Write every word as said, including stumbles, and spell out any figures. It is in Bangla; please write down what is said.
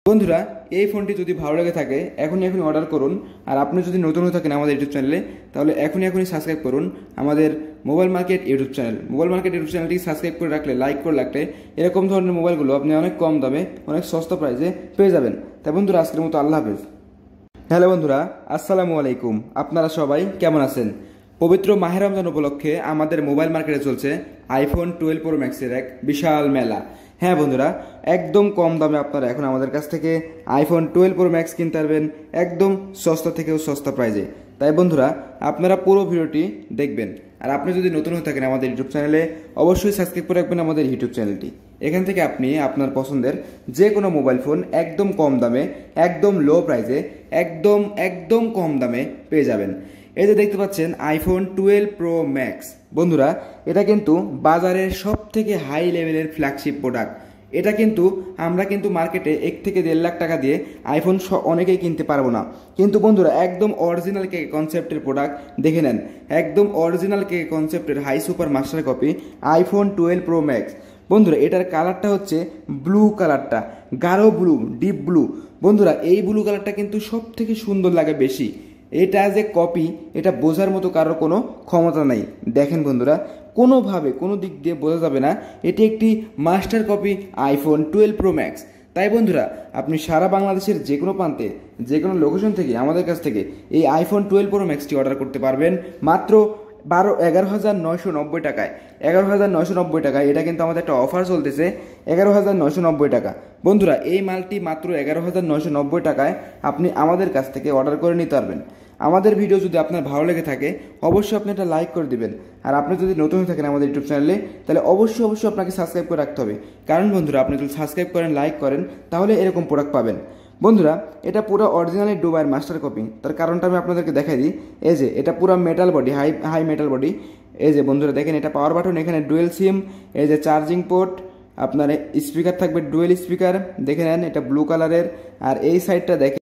বন্ধুরা, এই ফোনটি যদি ভালো লেগে থাকে এখনই এখনই অর্ডার করুন। আর আপনি যদি নতুন হয়ে থাকেন আমাদের ইউটিউব চ্যানেলে, তাহলে এখনই এখনই সাবস্ক্রাইব করুন আমাদের mobile market YouTube channel. Mobile market YouTube চ্যানেলটি সাবস্ক্রাইব করে রাখলে, লাইক করে রাখলে এরকম ধরনের মোবাইলগুলো আপনি অনেক কম দামে, অনেক সস্তা প্রাইসে পেয়ে যাবেন। তাই বন্ধুরা, আজকের মতো আল্লাহ হাফেজ। হ্যালো বন্ধুরা, আসসালামু আলাইকুম। আপনারা সবাই কেমন আছেন? পবিত্র মাহে রমজান উপলক্ষে আমাদের মোবাইল মার্কেটে চলছে আইফোন টুয়েলভ প্রো ম্যাক্সের এক বিশাল মেলা। হ্যাঁ বন্ধুরা, একদম কম দামে আপনারা এখন আমাদের কাছ থেকে আইফোন টুয়েলভ প্রো ম্যাক্স কিনতে পারবেন, একদম সস্তা থেকেও সস্তা প্রাইজে। তাই বন্ধুরা, আপনারা পুরো ভিডিওটি দেখবেন। আর আপনি যদি নতুন হয়ে থাকেন আমাদের ইউটিউব চ্যানেলে, অবশ্যই সাবস্ক্রাইব করে রাখবেন আমাদের ইউটিউব চ্যানেলটি। এখান থেকে আপনি আপনার পছন্দের যে কোনো মোবাইল ফোন একদম কম দামে, একদম লো প্রাইসে, একদম একদম কম দামে পেয়ে যাবেন। এই যে দেখতে পাচ্ছেন আইফোন টুয়েলভ প্রো ম্যাক্স। বন্ধুরা, এটা কিন্তু বাজারের সব থেকে হাই লেভেলের ফ্ল্যাগশিপ প্রোডাক্ট। এটা কিন্তু আমরা কিন্তু মার্কেটে এক থেকে দেড় লাখ টাকা দিয়ে আইফোন অনেকেই কিনতে পারবো না। কিন্তু বন্ধুরা, একদম অরিজিনাল কে কনসেপ্টের প্রোডাক্ট দেখে নেন। একদম অরিজিনাল কে কনসেপ্টের high super master copy iPhone twelve Pro Max. বন্ধুরা, এটার কালারটা হচ্ছে ব্লু কালারটা, গাঢ় ব্লু, ডিপ ব্লু। বন্ধুরা, এই ব্লু কালারটা কিন্তু সব থেকে সুন্দর লাগে বেশি। এটা যে কপি, এটা বোঝার মতো কারোর কোনো ক্ষমতা নাই। দেখেন বন্ধুরা, কোনোভাবে কোনো দিক দিয়ে বোঝা যাবে না এটি একটি master copy iPhone twelve Pro Max. তাই বন্ধুরা, আপনি সারা বাংলাদেশের যে কোনো প্রান্তে, যে কোনো লোকেশন থেকে আমাদের কাছ থেকে এই আইফোন টুয়েলভ প্রো ম্যাক্সটি অর্ডার করতে পারবেন মাত্র বারো এগারো হাজার নয়শো নব্বই টাকায়। এগারো হাজার নয়শো নব্বই টাকায় এটা কিন্তু আমাদের একটা অফার চলতেছে, এগারো হাজার নয়শো নব্বই টাকা। বন্ধুরা, এই মালটি মাত্র এগারো হাজার নয়শো নব্বই টাকায় আপনি আমাদের কাছ থেকে অর্ডার করে নিতে পারবেন। আমাদের ভিডিও যদি আপনার ভালো লেগে থাকে, অবশ্যই আপনি একটা লাইক করে দিবেন। আর আপনি যদি নতুন হয়ে থাকেন আমাদের ইউটিউব চ্যানেলে, তাহলে অবশ্যই অবশ্যই আপনাকে সাবস্ক্রাইব করে রাখতে হবে। কারণ বন্ধুরা, আপনি যদি সাবস্ক্রাইব করেন, লাইক করেন, তাহলে এরকম প্রোডাক্ট পাবেন। বন্ধুরা, এটা পুরো অরিজিনালি দুবাইয়ের মাস্টার কপি। তার কারণটা আমি আপনাদেরকে দেখাই দিই। এই যে এটা পুরো metal body, high high metal body. এই যে বন্ধুরা দেখেন, এটা পাওয়ার বাটন, এখানে ডুয়েল সিম, এই যে চার্জিং পোর্ট, আপনার স্পিকার থাকবে ডুয়েল স্পিকার, দেখে নেন এটা ব্লু কালারের। আর এই সাইডটা দেখেন